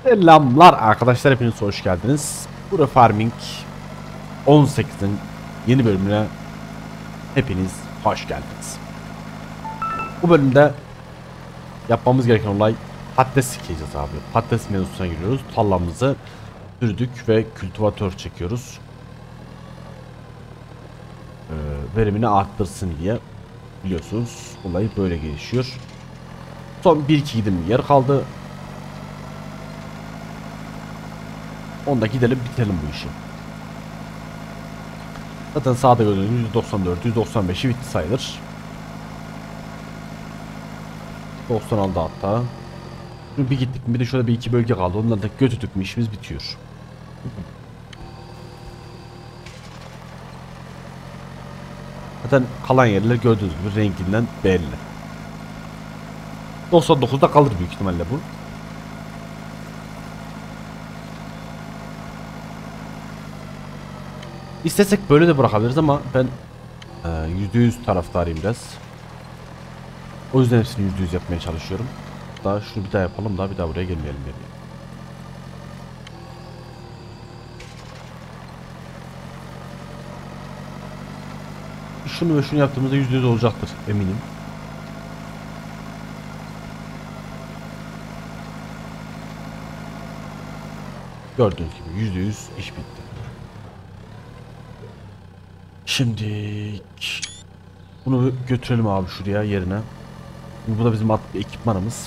Selamlar arkadaşlar, hepiniz hoş geldiniz. Bura Farming 18'in yeni bölümüne hepiniz hoş geldiniz. Bu bölümde yapmamız gereken olay patates sikeceğiz abi. Patates mevzusuna giriyoruz. Tarlamızı sürdük ve kültivatör çekiyoruz. Verimini arttırsın diye, biliyorsunuz olay böyle gelişiyor. Son 1-2 gidim yer kaldı. Onda gidelim bitirelim bu işi. Zaten sağda gördüğünüz 194, 195'i bitti sayılır. 96 hatta. Şimdi bir gittik mi, bir de şöyle bir iki bölge kaldı. Onları da götürdük mü işimiz bitiyor. Zaten kalan yerler gördüğünüz gibi renginden belli. 99'da kalır büyük ihtimalle bu. İstesek böyle de bırakabiliriz ama ben %100 taraftarıyım biraz. O yüzden hepsini %100 yapmaya çalışıyorum. Daha şunu bir daha yapalım, daha bir daha buraya gelmeyelim yani. Şunu ve şunu yaptığımızda %100 olacaktır eminim. Gördüğünüz gibi %100 iş bitti. Şimdi bunu götürelim abi şuraya, yerine. Bu da bizim ekipmanımız.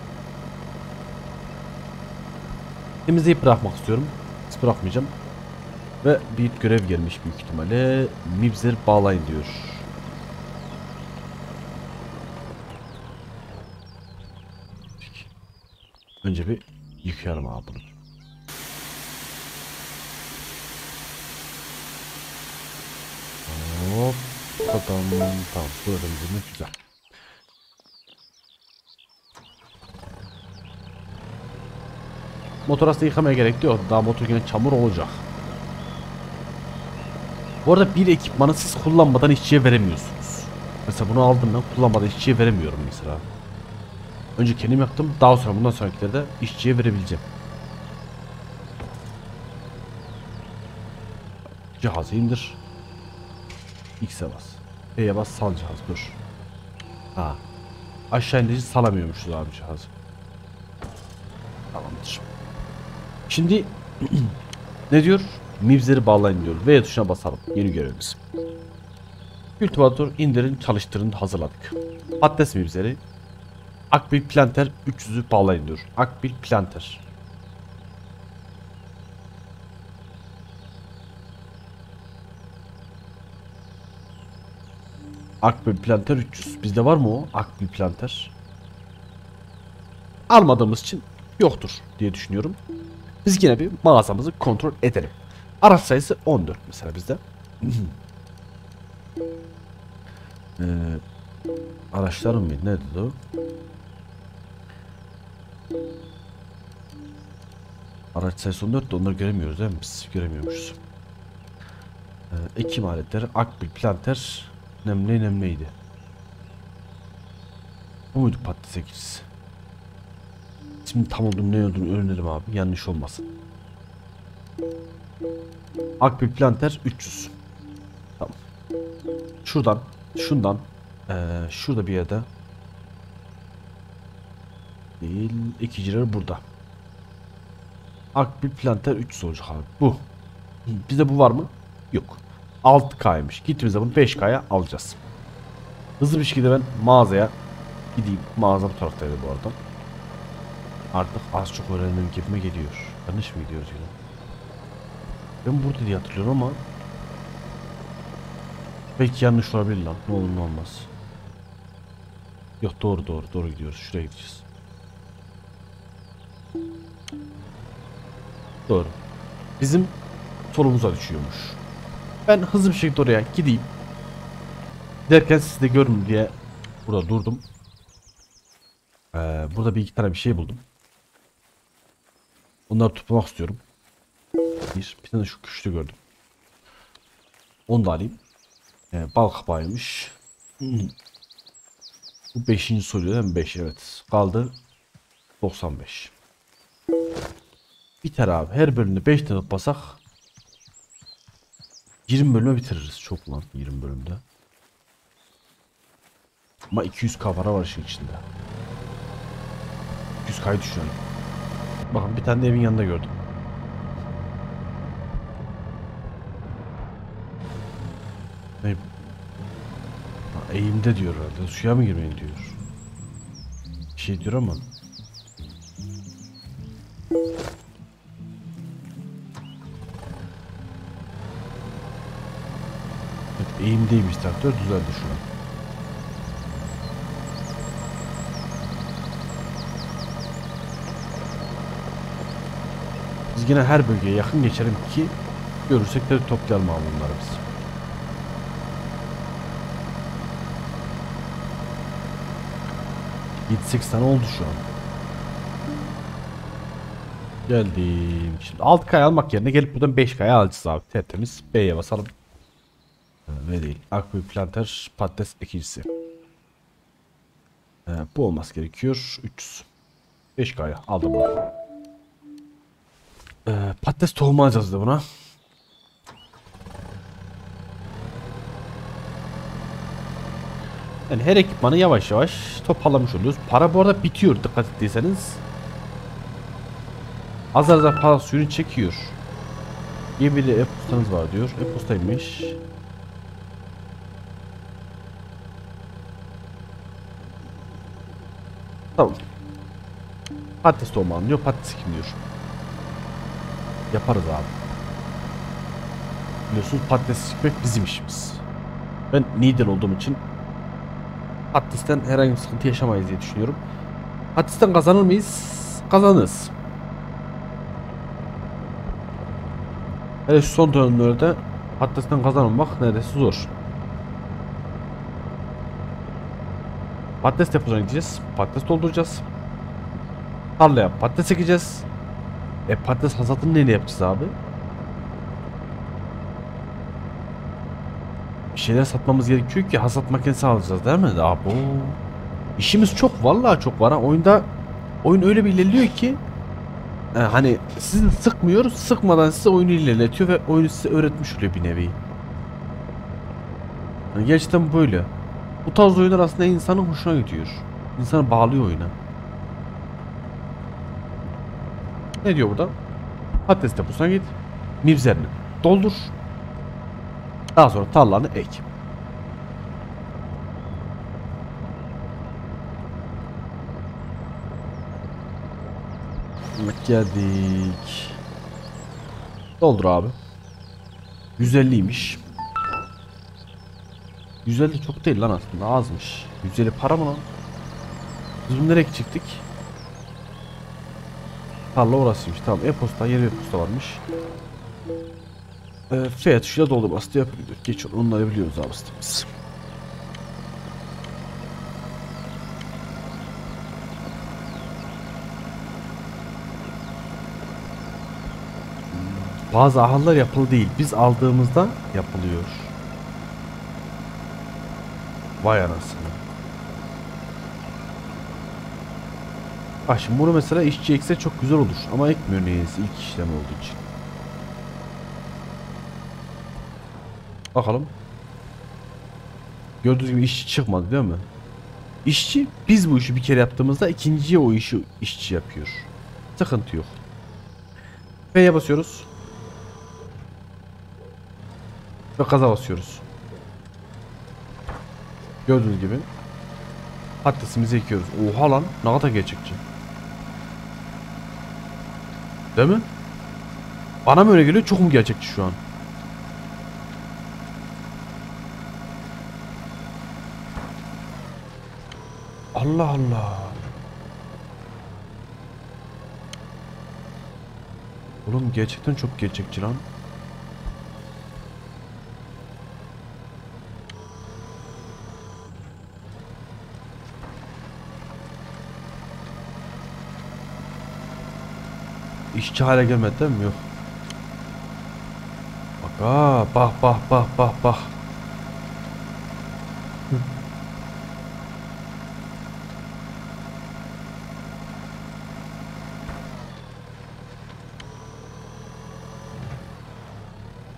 Temizleyip bırakmak istiyorum. Hiç bırakmayacağım. Ve bir görev gelmiş büyük ihtimalle. Mibzer bağlayın diyor. Önce bir yıkayalım abi bunu. Hop. Tamam. Tamam. Burada güzel. Motor aslında yıkamaya gerek yok. Daha motor yine çamur olacak. Bu arada bir ekipmanı siz kullanmadan işçiye veremiyorsunuz. Mesela bunu aldım ben, kullanmadan işçiye veremiyorum mesela. Önce kendim yaptım, daha sonra bundan sonrakilerde işçiye verebileceğim. Cihazı indir. X'e bas. E'ye bas, sal cihaz, dur. Ha. Aşağı indirici salamıyormuşuz abi cihazı. Tamamdır. Şimdi ne diyor? Mibzeri bağlayın diyor. V tuşuna basalım. Yeni görevimiz. Kültivatör indirin, çalıştırın, hazırladık. Patates mibzeri. Akbil planter 300'ü bağlayın diyor. Akbil planter. Akbil planter 300. Bizde var mı o? Akbil planter. Almadığımız için yoktur diye düşünüyorum. Biz yine bir mağazamızı kontrol edelim. Araç sayısı 14 mesela bizde. ee, araçların mı? Nerede o? Araç sayısı 14 de onları göremiyoruz değil mi? Biz göremiyormuşuz. Ekim aletleri, akbil planter, nemleydi. Bu muydu patates ekicisi? Şimdi tam olduğunu, ne olduğunu öğrenelim abi. Yanlış olmasın. Akbil planter 300. Tamam. Şundan şurada bir yerde değil, ekiciler burada. Akbil planter 300 olacak abi. Bu. Bizde bu var mı? Yok. 6K'ymış. Gittiğimizde bunu 5K'ya alacağız. Hızlı bir şekilde ben mağazaya gideyim. Mağaza bu taraftaydı bu arada. Artık az çok öğrenmem gibime geliyor. Yanlış mı gidiyoruz yine? Ben burada diye hatırlıyorum ama belki yanlış olabilir lan. Ne olur ne olmaz. Yok, doğru gidiyoruz. Şuraya gideceğiz. Doğru. Bizim solumuza düşüyormuş. Ben hızlı bir şekilde oraya gideyim. Derken siz de görün diye burada durdum. Burada bir iki tane bir şey buldum. Onları tutmak istiyorum. Bir tane şu küşlü gördüm. Onu da alayım. Bal kabağıymış. Bu 5. soruyor değil mi? 5, evet. Kaldı 95. Biter abi. Her bölümde 5 tane basak 20 bölüme bitiririz. Çok lan 20 bölümde. Ama 200k para var işin içinde. 200k'yı düşünüyorum. Bakın bir tane de evin yanında gördüm. Ne? Ha, eğimde diyor herhalde. Suya mı girmeyin diyor. Bir şey diyor ama. Evet, eğimdeymiş traktör, düzeldi şu an. Biz yine her bölgeye yakın geçelim ki görürsek de toplayalım abi bunları biz. Yedi tane oldu şu an. Geldim. Şimdi 6K'ya almak yerine gelip buradan 5K'ya alacağız abi. Tertemiz. B'ye basalım. Ne değil. Akbay planter patates ekicisi. Bu olması gerekiyor. 300. 5K'ya aldım bunu. Patates tohumu alacağız da buna. Yani her ekipmanı yavaş yavaş toparlamış oluyoruz. Para bu arada bitiyor dikkat ettiyseniz. Azar azar para suyunu çekiyor. İyi bir de e-postanız var diyor. E-postaymış. Tamam. Patates tohumu alınıyor. Patates ekiliyor. Yaparız abi. Biliyorsunuz patates ekmek bizim işimiz. Ben Niğde olduğum için patatesten herhangi bir sıkıntı yaşamayız diye düşünüyorum. Patatesten kazanır mıyız? Kazanırız. Hele şu son dönemlerde patatesten kazanmak neredeyse zor. Patates deposuna gideceğiz. Patates dolduracağız. Tarlaya patates ekeceğiz. Patates hasatını neyle yapacağız abi? Bir şeyler satmamız gerekiyor ki hasat makinesi alacağız değil mi? Abi İşimiz çok, vallahi çok var ha. Oyun öyle bir ilerliyor ki hani sizi sıkmıyoruz, sıkmadan size oyunu ilerletiyor ve oyunu size öğretmiş oluyor bir nevi. Yani gerçekten böyle. Bu tarz oyunlar aslında insanın hoşuna gidiyor. İnsanı bağlıyor oyuna. Ne diyor burada? Patates deposuna git. Mibzerini doldur. Daha sonra tarlanı ek. Geldik. Doldur abi. 150'ymiş. 150 çok değil lan aslında, azmış. 150 para mı lan? Biz bunu nereye gidecektik? Tarla orasıymış. Tamam, e-posta, yeni e-posta varmış. F tuşuyla doldurması da yapabiliyor. Geç onları biliyoruz abi biz. Bazı ahırlar yapılı değil. Biz aldığımızda yapılıyor. Vay anasını. Bak şimdi bunu mesela işçi ekse çok güzel olur. Ama ekmiyor neyse, ilk işlem olduğu için. Bakalım. Gördüğünüz gibi işçi çıkmadı değil mi? İşçi, biz bu işi bir kere yaptığımızda ikinciye o işi işçi yapıyor. Sıkıntı yok. F'ye basıyoruz. Ve gaza basıyoruz. Gördüğünüz gibi patatesimizi ekiyoruz. Oha lan, ne kadar gerçekçi. Değil mi? Bana mı öyle geliyor, çok mu gerçekçi şu an? Allah Allah. Oğlum gerçekten çok gerçekçi lan. İşçi hale gelmedi değil mi? Yok. Bak bak.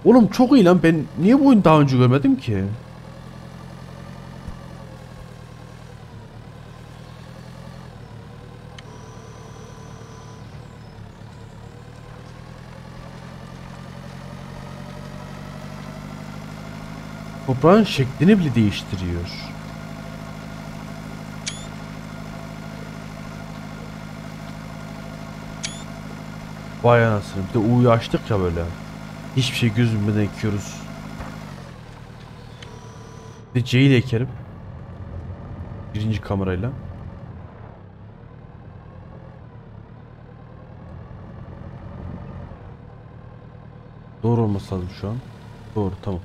Oğlum çok iyi lan, ben niye bu oyunu daha önce görmedim ki? Toprağın şeklini bile değiştiriyor. Vay anasını, bir de U'yu açtık ya böyle. Hiçbir şey gözümden ekiyoruz. Bir de C ile ekerim. Birinci kamerayla. Doğru olması lazım şu an. Doğru, tamam.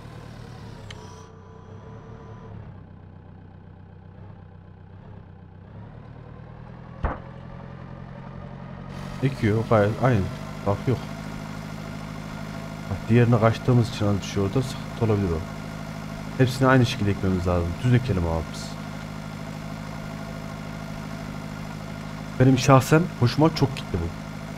Ekiyor gayet aynı. Bak yok. Bak diğerine kaçtığımız için az düşüyor, orada sıkıntı olabilir o. Hepsini aynı şekilde ekmemiz lazım. Düz ekelim abi biz. Benim şahsen hoşuma çok gitti bu.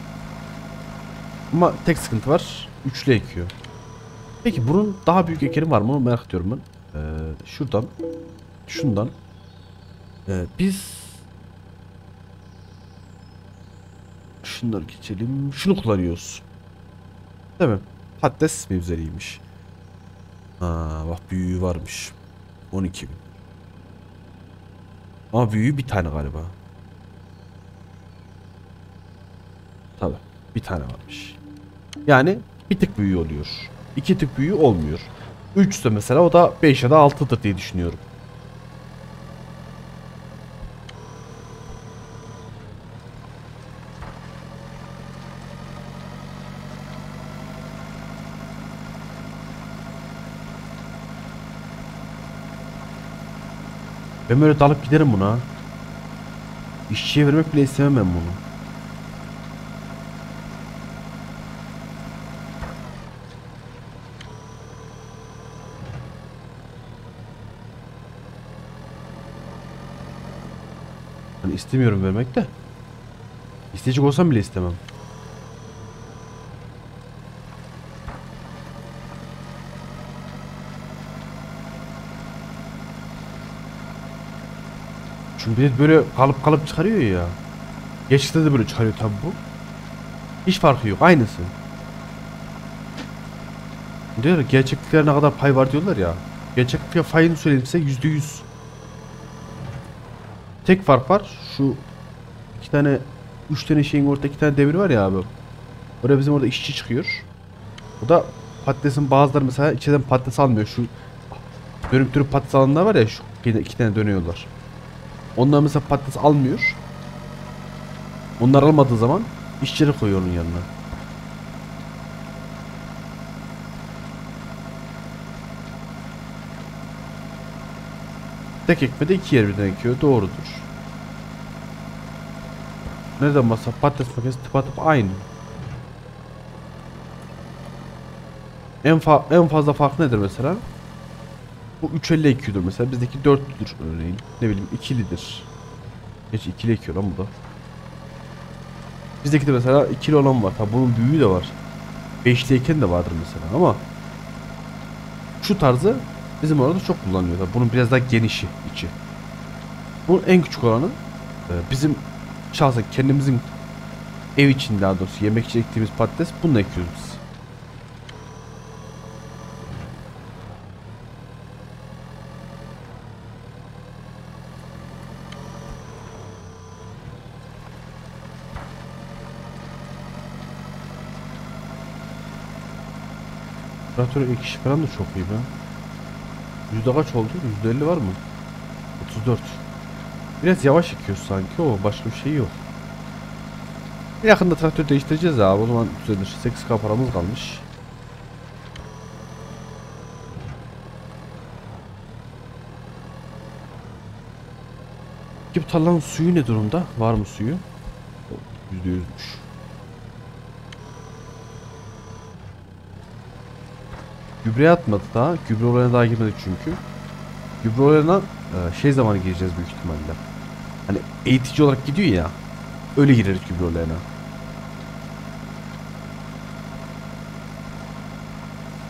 Ama tek sıkıntı var. Üçlü ekiyor. Peki bunun daha büyük ekeri var mı? Onu merak ediyorum ben. Şuradan. Şundan. Biz şunları geçelim. Şunu kullanıyoruz. Değil mi? Patates mevzeriymiş. Bak büyüğü varmış. 12.000. Ama büyüğü bir tane galiba. Tabi. Bir tane varmış. Yani bir tık büyüğü oluyor. 2 tık büyüğü olmuyor. 3 ise mesela o da 5 ya da 6'dır diye düşünüyorum. Ben böyle dalıp giderim buna. İşçiye vermek bile istemem ben bunu. Hani istemiyorum vermek de. İsteyecek olsam bile istemem. Çünkü bir de böyle kalıp kalıp çıkarıyor ya. Geçişte de böyle çıkarıyor tabi bu. Hiç farkı yok, aynısı. Diyor ya, gerçeklikler ne kadar pay var diyorlar ya. Gerçeklik payını söyleyeyim size, %100. Tek fark var, şu iki tane, üç tane şeyin ortada iki tane demir var ya abi. Oraya bizim orada işçi çıkıyor. O da patatesin bazıları mesela içeriden patates almıyor. Şu dönüp dönüp patates alanlar var ya, şu iki tane dönüyorlar. Onlar mesela patates almıyor. Onlar almadığı zaman işçileri koyuyor onun yanına. Tek ekmede iki yer birden ekiyor. Doğrudur. Nereden baksa patates makinesi tıpatıp aynı. En fazla fark nedir mesela? Bu 350 ekiyordur mesela. Bizdeki 4'lüdür örneğin. Ne bileyim 2'lidir. Geç ikili ekiyor lan bu da. Bizdeki de mesela ikili olan var. Tabi bunun büyüğü de var. 5'li eken de vardır mesela ama şu tarzı bizim orada çok kullanılıyor. Tabii bunun biraz daha genişi içi. Bunun en küçük olanı bizim şahsen kendimizin ev için, daha doğrusu yemek için ektiğimiz patates, bunu ekiyoruz biz. Traktör ek işi falan da çok iyi be. Yüzde kaç oldu? %50 var mı? 34. Biraz yavaş ekiyoruz sanki, o başka bir şey yok. Yakında traktör değiştireceğiz abi, o zaman düzelir. 8K paramız kalmış. Bu tarlanın suyu ne durumda? Var mı suyu? %100'müş. Gübre atmadı daha. Gübre olayına daha girmedik çünkü. Gübre olayına şey zamanı gireceğiz büyük ihtimalle. Hani eğitici olarak gidiyor ya. Öyle gireriz gübre olayına.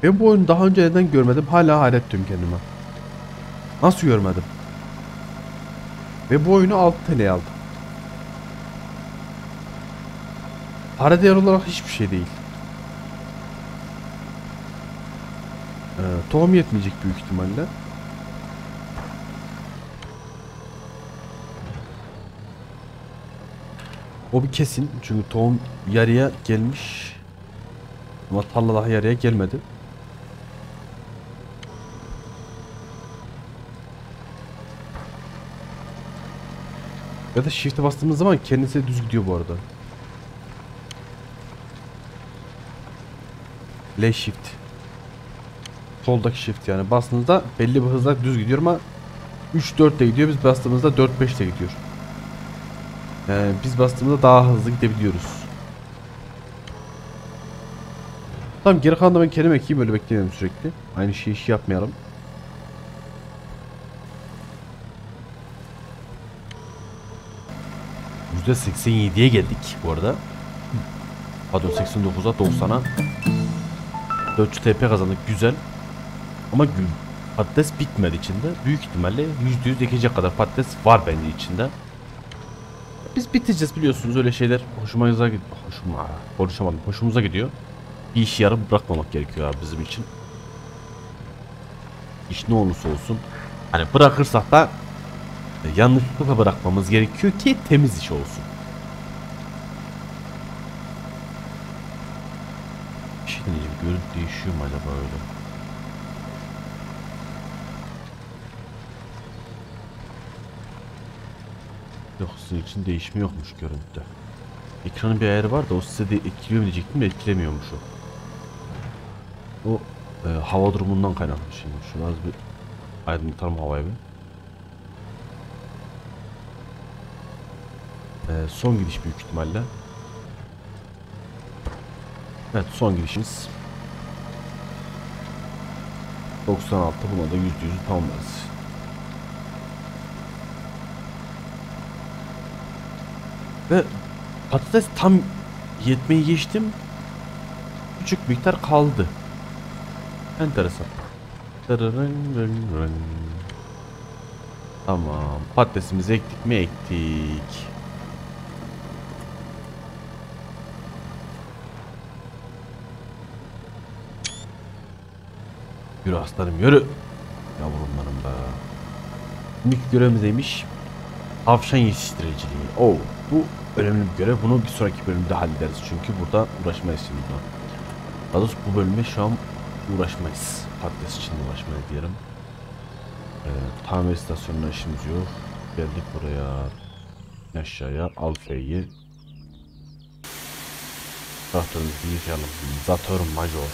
Ben bu oyunu daha önce neden görmedim hala hayret ediyorum kendime. Nasıl görmedim? Ve bu oyunu 6 TL'ye aldım. Para değer olarak hiçbir şey değil. Tohum yetmeyecek büyük ihtimalle. O bir kesin çünkü tohum yarıya gelmiş. Ama tarla daha yarıya gelmedi. Ya da shift'e bastığımız zaman kendisi düz gidiyor bu arada. L shift. Soldaki shift yani bastığınızda belli bir hızla düz gidiyor ama 3-4 de gidiyor. Biz bastığımızda 4-5 de gidiyor. Yani biz bastığımızda daha hızlı gidebiliyoruz. Tamam, geri kalanında ben kendim ekeyim, böyle beklemiyorum sürekli. Aynı şeyi yapmayalım. %87'ye geldik bu arada. Pardon, 89'a 90'a 400 TP kazandık, güzel. Ama patates bitmedi içinde. Büyük ihtimalle %100 ekecek kadar patates var bence içinde. Biz bitireceğiz, biliyorsunuz öyle şeyler hoşumuza gidiyor. Konuşamadım. Hoşumuza gidiyor. Bir işi yarım bırakmamak gerekiyor abi bizim için. İş ne olursa olsun. Hani bırakırsak da yanlışlıkla bırakmamız gerekiyor ki temiz iş olsun. Bir şey diyeceğim. Görüntü değişiyor mu acaba öyle? Yok, sizin için değişme yokmuş görüntüde. Ekranın bir ayarı var da o size de etkiliyor mu diyecektim de etkilemiyormuş o. O hava durumundan kaynaklı şimdi. Şunu az bir aydınlatalım havayı bir. Son gidiş büyük ihtimalle. Evet, son gidişimiz. 96, buna da %100'ü tamamlarız. Ve patates tam yetmeyi geçtim. Küçük miktar kaldı. Enteresan. Tamam. Patatesimizi ektik mi? Ektik. Yürü aslanım, yürü. Yavrumlarım be. Şimdiki görevimiz neymiş? Tavşan yetiştiriciliği. Oo, bu önemli bir görev. Bunu bir sonraki bölümde hallederiz. Çünkü burada uğraşmayız şimdi. Daha doğrusu bu bölümde şu an uğraşmayız. Patates için uğraşmayız diyelim. Tamir istasyonuna işimiz yok. Geldik buraya. Aşağıya al F'yi. Traktörümüzü yıkayalım. Zatör Major.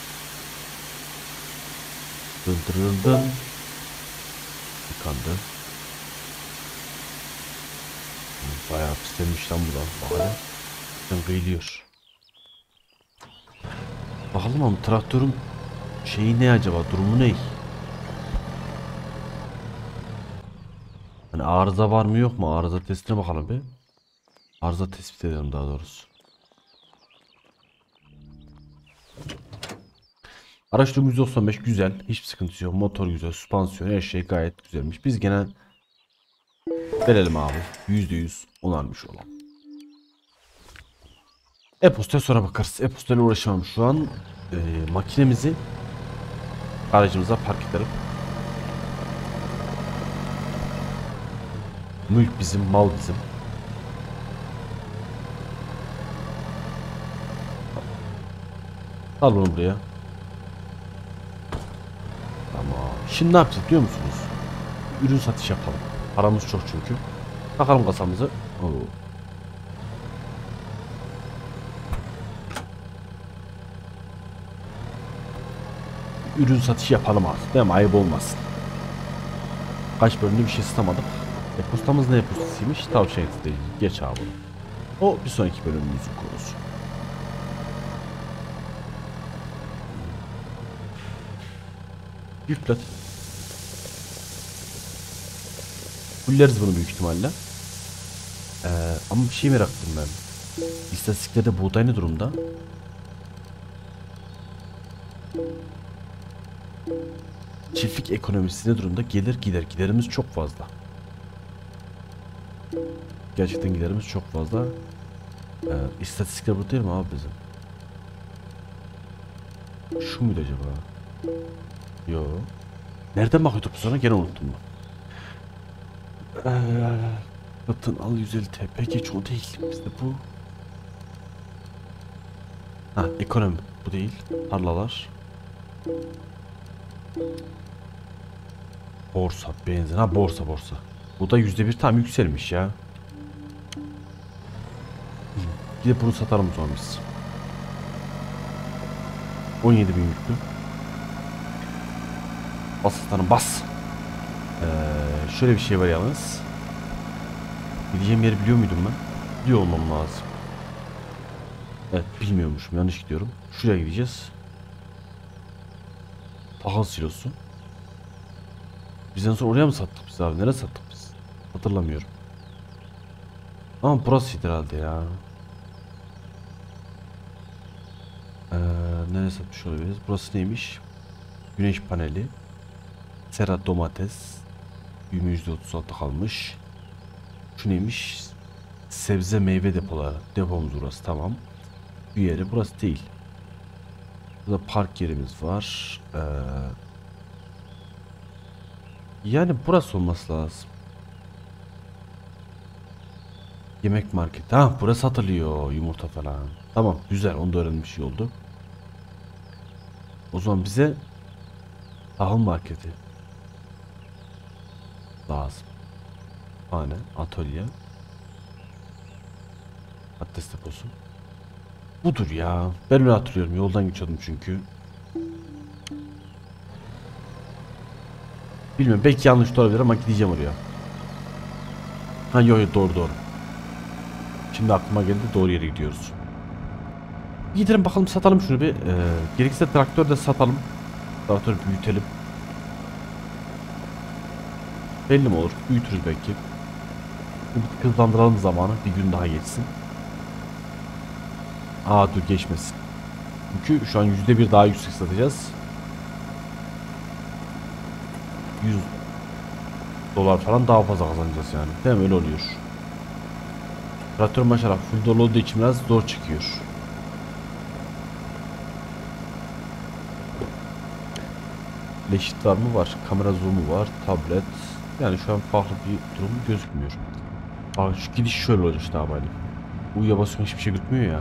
Dın dın dın. Yıkandı. Bayağı pislenmiş lan buradan. Bakalım. Kıyılıyor. Bakalım ama traktörün şeyi ne acaba? Durumu ne? Hani arıza var mı yok mu? Arıza testine bakalım bir. Arıza tespit edelim daha doğrusu. Araç durumu %95 güzel. Hiçbir sıkıntısı yok. Motor güzel. Süspansiyon, her şey gayet güzelmiş. Biz gene verelim abi. %100 onarmış olalım. E-postaya sonra bakarız. E-postayla uğraşamam şu an. Makinemizi aracımıza park edelim. Mülk bizim, mal bizim. Al bunu buraya. Tamam. Şimdi ne yapacağız biliyor musunuz? Ürün satış yapalım. Paramız çok çünkü. Takalım kasamızı. Oo. Ürün satışı yapalım artık, değil mi? Ayıp olmasın. Kaç bölümde bir şey satamadık. E-postamız ne e-postasıymış? Tavşan eti. Geç abi. O bir sonraki bölümümüzün konusu. Yüklet. Fulleriz bunu büyük ihtimalle. Ama bir şey merak ettim ben. İstatistiklerde buğday ne durumda? Çiftlik ekonomisi ne durumda? Gelir gider. Giderimiz çok fazla. Gerçekten giderimiz çok fazla. İstatistikler bu değil mi abi bizim? Şu muydu acaba? Yo. Nereden bakıyorduk bu sonra? Gene unuttum ben. Satın al 150 TP. Geç o değil. Bizde bu. Ha, ekonomi. Bu değil. Tarlalar. Borsa, benzin. Ha, borsa. Bu da %1 tam yükselmiş ya. Gidip bunu satalım sonra biz. 17.000 yüklü. Bas satalım, bas. Şöyle bir şey var yalnız. Gideceğim yeri biliyor muydum ben? Biliyor olmam lazım. Evet, bilmiyormuşum, yanlış gidiyorum. Şuraya gideceğiz. Tahıl silosu. Bizden sonra oraya mı sattık biz abi? Nereye sattık biz? Hatırlamıyorum. Ama burasıydı herhalde ya. Nereye satmış olabiliriz? Burası neymiş? Güneş paneli. Sera domates. Büyüme %36 kalmış. Şu neymiş? Sebze meyve depoları. Depomuz burası, tamam. Bir yeri burası değil. Burada park yerimiz var. Yani burası olması lazım. Yemek marketi. Ha, burası satılıyor yumurta falan. Tamam, güzel, onu da öğrenmiş iyi oldu. O zaman bize tahıl marketi lazım. Aynen, atölye. Patates deposu. Budur ya. Ben öyle hatırlıyorum. Yoldan geçiyordum çünkü. Bilmiyorum, belki yanlış da olabilir ama gideceğim oraya. Ha, yok doğru. Şimdi aklıma geldi, doğru yere gidiyoruz. Gidelim bakalım, satalım şunu bir. Gerekirse traktör de satalım. Traktörü büyütelim. Belli mi olur? Büyütürüz belki. Bir hızlandıralım zamanı. Bir gün daha geçsin. Aa, dur geçmesin. Çünkü şu an %1 daha yüksek satacağız. 100 dolar falan daha fazla kazanacağız yani. Değil mi? Öyle oluyor. Traktör maşallah full dolu olduğu için biraz zor çıkıyor. Leşit var mı? Var. Kamera zoom'u var. Tablet. Yani şu an farklı bir durum gözükmüyor. Bak, şu gidiş şöyle olacak işte abi. Uyuya basıyorsun, hiçbir şey gözükmüyor ya.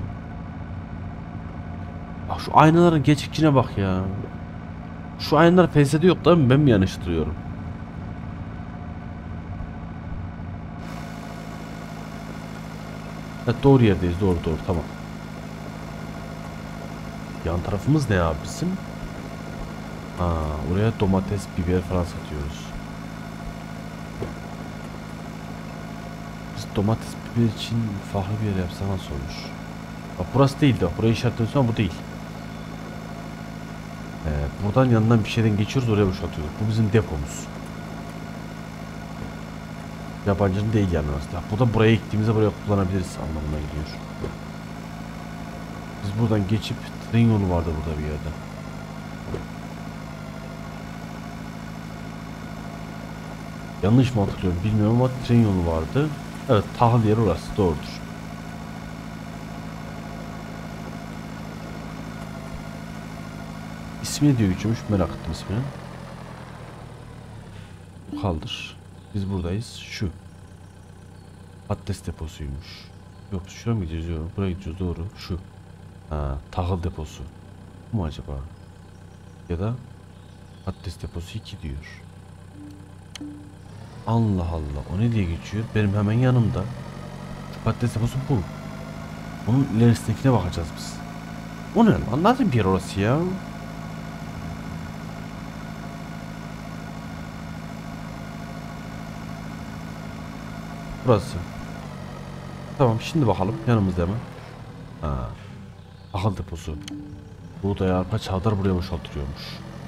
Bak şu aynaların geçikçine bak ya. Şu aynalar PS'de yok değil mi? Ben mi yanlıştırıyorum? Evet, doğru yerdeyiz. Doğru tamam. Yan tarafımız ne abi bizim? Oraya domates, biber falan satıyoruz. Biz domates, biber için farklı bir yer yapsa nasıl olur? Bak burası değildi. Burayı işaretliyorsun ama bu değil. Buradan yanından bir şeyden geçiyoruz, oraya boşaltıyoruz. Bu bizim depomuz. Yabancının değil yani aslında. Bu da buraya gittiğimizde buraya kullanabiliriz anlamına geliyor. Biz buradan geçip tren yolu vardı burada bir yerde. Yanlış mı hatırlıyorum bilmiyorum ama tren yolu vardı. Evet, tahıl yeri orası, doğrudur. İsmi ne diyor geçiyormuş, merak ettim ismini. Kaldır. Biz buradayız. Şu. Patates deposuymuş. Yok, şuraya mı gideceğiz? Yok, buraya gideceğiz, doğru. Şu. Tahıl deposu. Bu mu acaba? Ya da patates deposu 2 diyor. Allah Allah, o ne diye geçiyor? Benim hemen yanımda. Şu patates deposu bu. Onun ilerisindekine bakacağız biz. O ne lan? Nasıl bir yer orası ya? Burası. Tamam, şimdi bakalım yanımızda hemen. Tahıl deposu. Buğday, arpa, çavdar buraya boşaltılıyormuş.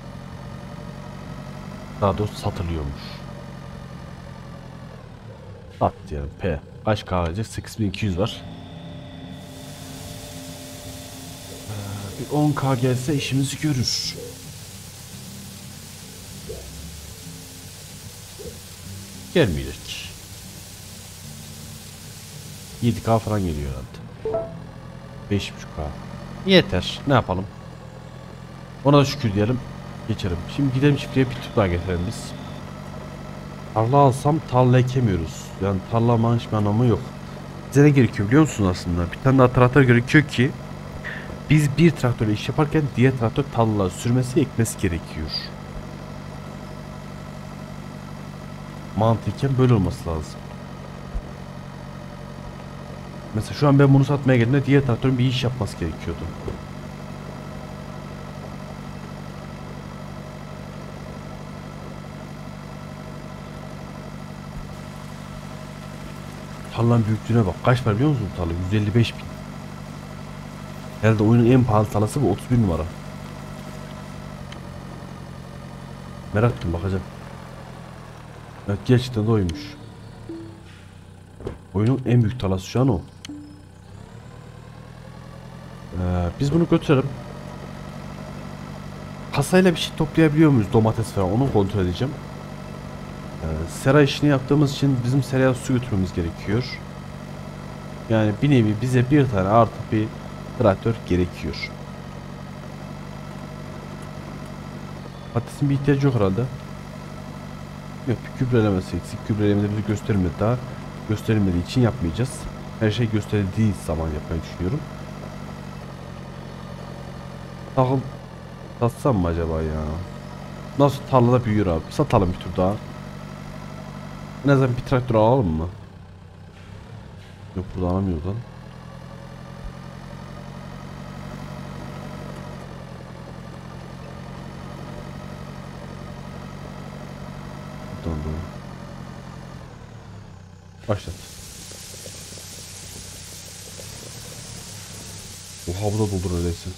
Daha doğrusu satılıyormuş. Sat diyelim P. Kaç kalacak? 8200 var. Bir 10k gelse işimizi görür. Gelmeyecek. 7K falan geliyor herhalde. 5.5K. Yeter. Ne yapalım? Ona da şükür diyelim. Geçelim. Şimdi gidelim çiftliğe bir tüp daha getirelim biz. Tarla alsam tarla ekemiyoruz. Yani tarla manş bir anlamı yok. Bize ne gerekiyor biliyor musunuz aslında? Bir tane daha traktör gerekiyor ki biz bir traktörle iş yaparken diğer traktör tarlaları sürmesi, ekmesi gerekiyor. Mantıken böyle olması lazım. Mesela şu an ben bunu satmaya geldiğimde diğer traktörün bir iş yapması gerekiyordu. Tarlanın büyüklüğüne bak. Kaç var biliyor musun tarla? 155 bin. Herhalde oyunun en pahalı tarlası bu, 31 numara. Merak ettim, bakacağım. Evet, gerçekten de oymuş. Oyunun en büyük tarlası şu an o. Biz bunu götürelim. Kasayla bir şey toplayabiliyor muyuz? Domates falan, onu kontrol edeceğim. Sera işini yaptığımız için bizim seraya su götürmemiz gerekiyor. Yani bir nevi bize bir tane artı bir traktör gerekiyor. Patatesin bir ihtiyacı yok herhalde. Yok, gübrelemesi eksik. Gübrelemede bizi göstermedi daha. Gösterilmediği için yapmayacağız. Her şey gösterildiği zaman yapmayı düşünüyorum. Tahıl satsam mı acaba ya? Nasıl tarlada büyüyor abi? Satalım bir tur daha. En azından bir traktör alalım mı? Yok, burada alamıyoruz lan. Buradan da. Başlat. Oha, bu da doldur öyleyse.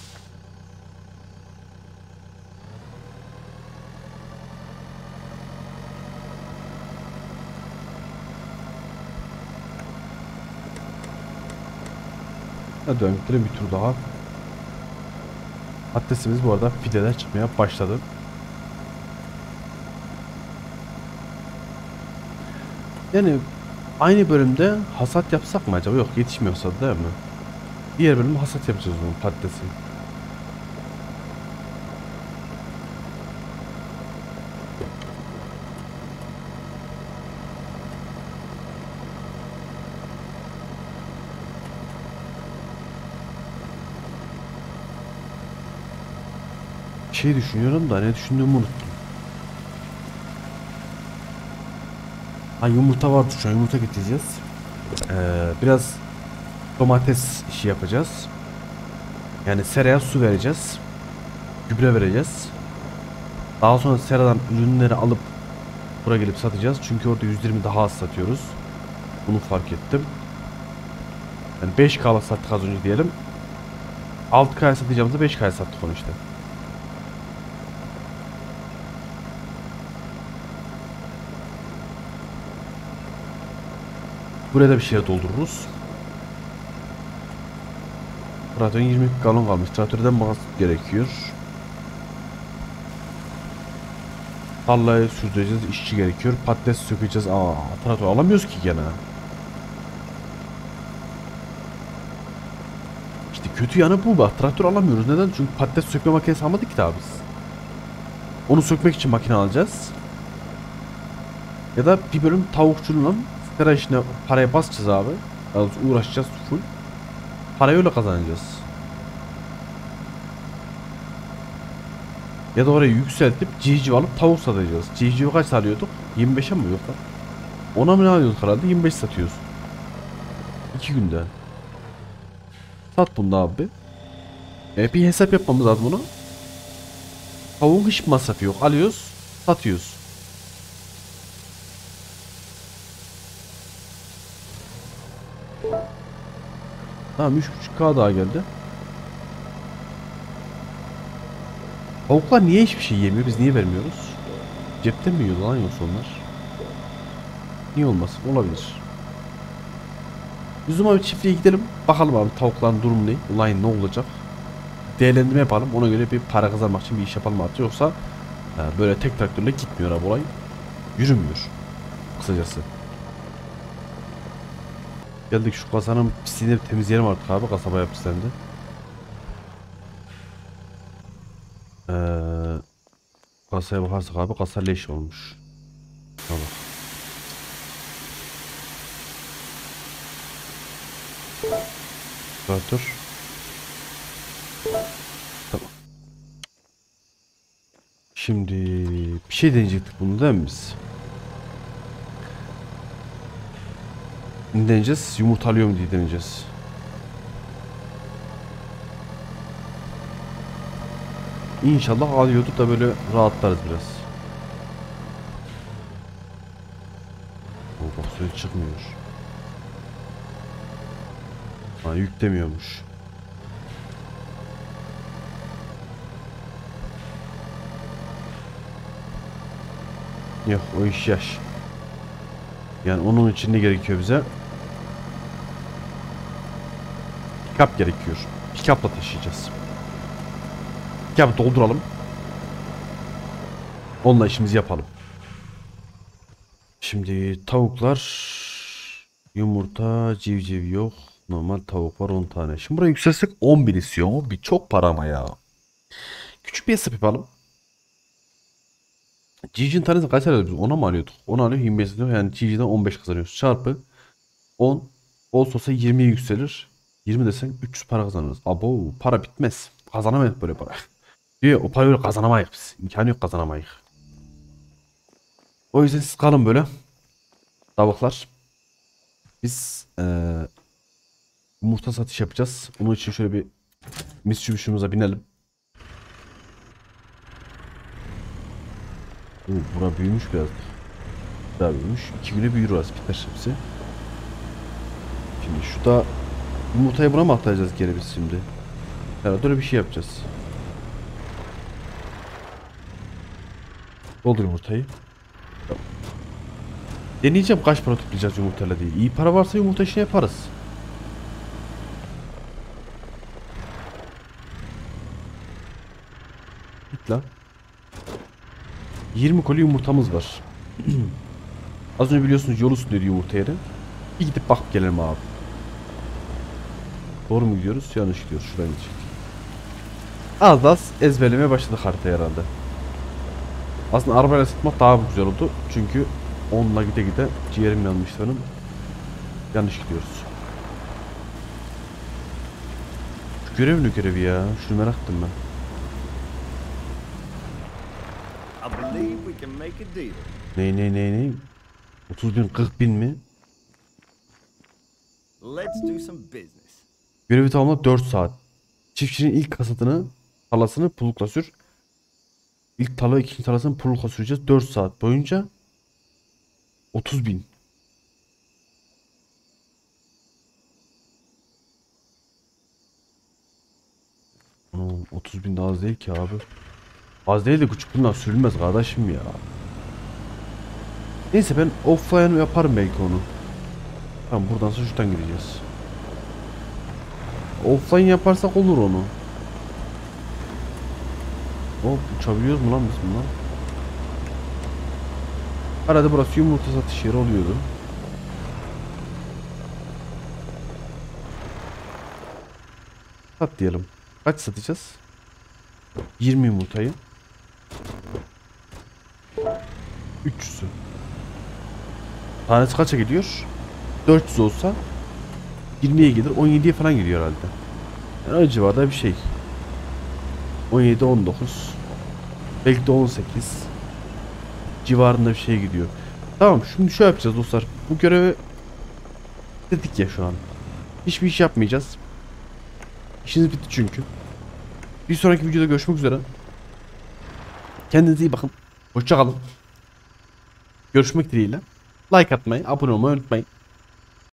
Hadi devam edelim bir tur daha. Patatesimiz bu arada fideler çıkmaya başladı. Yani aynı bölümde hasat yapsak mı acaba? Yok, yetişmiyorsa değil mi? Diğer bölüm hasat yapacağız bunun patatesi. Bir şey düşünüyorum da ne düşündüğümü unuttum. Ha, yumurta vardı, şu an yumurta getireceğiz. Biraz domates işi yapacağız. Yani seraya su vereceğiz. Gübre vereceğiz. Daha sonra seradan ürünleri alıp buraya gelip satacağız. Çünkü orada 120 daha az satıyoruz. Bunu fark ettim. Yani 5K'lık sattık az önce diyelim. 6K'ya satacağımızda 5K'ya sattık onu işte. Buraya da bir şeyler doldururuz. Traktörün 20 galon kalmış. Traktörden bakması gerekiyor. Tarlayı sürdüreceğiz. İşçi gerekiyor. Patates sökeceğiz. Traktör alamıyoruz ki gene. İşte kötü yanı bu bak. Traktör alamıyoruz. Neden? Çünkü patates sökme makinesi almadık ki daha biz. Onu sökmek için makine alacağız. Ya da bir bölüm tavukçuluğun sera işine paraya basacağız abi. Daha doğrusu uğraşacağız full. Parayı öyle kazanacağız. Ya da orayı yükseltip civciv alıp tavuk satacağız. Civcivi kaç alıyorduk? 25'e mi, yok lan? Ona mı ne alıyorduk herhalde? 25 satıyoruz. 2 günde. Sat bunu da abi. Bir hesap yapmamız lazım bunu. Tavuğun hiç masrafı yok. Alıyoruz, satıyoruz. Tamam, 3.5K daha geldi. Tavuklar niye hiçbir şey yemiyor? Biz niye vermiyoruz? Cepten mi yiyordu lan yoksa onlar? Niye olmasın? Olabilir. Biz bir çiftliğe gidelim. Bakalım abi tavukların durumu ne? Olay ne olacak? Değerlendirme yapalım. Ona göre bir para kazanmak için bir iş yapalım artık. Yoksa böyle tek traktörle gitmiyor abi olay. Yürümüyor. kısacası. Geldik şu kasanın pisliğini temizleyelim artık abi, kasaba yapısında. Kasaya bakarsak abi, kasa leş olmuş. Tamam. Dur. Tamam. Şimdi bir şey deneyecektik bunu değil mi biz? Ne deneyeceğiz? Yumurtalıyor mu diye deneyeceğiz. İnşallah alıyordu da böyle rahatlarız biraz. Bak söz çıkmıyor. Ha, yüklemiyormuş. Yok, o iş yaş. Yani onun için ne gerekiyor bize? Pick-up gerekiyor. Pick-up'la taşıyacağız. Pick-up'ı dolduralım. Onunla işimizi yapalım. Şimdi tavuklar, yumurta, civciv yok. Normal tavuk var 10 tane. Şimdi buraya yükselsek 11 istiyor. O bir çok para ama ya. Küçük bir hesap yapalım. Civcivin tanesi kaç alıyorduk? 10'a mı alıyorduk? 10 alıyor 25 alıyor. Yani civcivden 15 kazanıyoruz. Çarpı 10 olsa 20'ye yükselir. 20 desen 300 para kazanırız. Abo, para bitmez. Kazanamayız böyle para. Diyor, o parayı böyle kazanamayız biz. İmkanı yok, kazanamayız. O yüzden siz kalın böyle. Tavuklar. Biz yumurta satış yapacağız. Onun için şöyle bir Mitsubishi'mize binelim. Bura büyümüş biraz. Daha büyümüş. 2 güne büyür orası, biter hepsi. Şimdi şu da yumurtayı buna mı aktaracağız geri biz şimdi? Evet, öyle bir şey yapacağız. Doldur yumurtayı. Tamam. Deneyeceğim kaç para toplayacağız yumurtayla diye. İyi para varsa yumurta işini yaparız. Git lan. 20 koli yumurtamız var. Az önce biliyorsunuz yol üstünde yumurta yeri. Bir gidip bakıp gelelim abi. Doğru mu gidiyoruz? Yanlış gidiyoruz. Şuradan gidecek. Az az ezberlemeye başladık haritayı herhalde. Aslında arabayla sıkmak daha güzel oldu. Çünkü onunla gide gide ciğerim yanmıştı benim. Yanlış gidiyoruz. Şu görev ne görevi ya? Şunu merak ettim ben. Ne? 30 bin 40 bin mi? Görevi tamamla 4 saat. Çiftçinin ilk kasatını, talasını pulukla sür. İlk tala ikinci talasını pulukla süreceğiz 4 saat boyunca. 30 bin. Anam, 30 bin de az değil ki abi. Az değil de küçük bunlar sürülmez kardeşim ya. Neyse ben offline yaparım belki onu. Tamam, buradan sonra şuradan gideceğiz. Offline yaparsak olur onu. Hop, uçabiliyoruz mu lan biz bundan? Arada burası yumurta satış yeri oluyordu. Sat diyelim. Kaç satacağız? 20 yumurtayı. 300'ü. Tanesi kaça gidiyor? 400 olsa 20'ye gelir, 17'ye falan gidiyor herhalde. Yani o civarda bir şey. 17, 19. Belki de 18 civarında bir şey gidiyor. Tamam, şimdi şöyle yapacağız dostlar. Bu görevi dedik ya şu an. Hiçbir iş yapmayacağız. İşiniz bitti çünkü. Bir sonraki videoda görüşmek üzere. Kendinize iyi bakın. Hoşça kalın. Görüşmek dileğiyle. Like atmayı, abone olmayı unutmayın.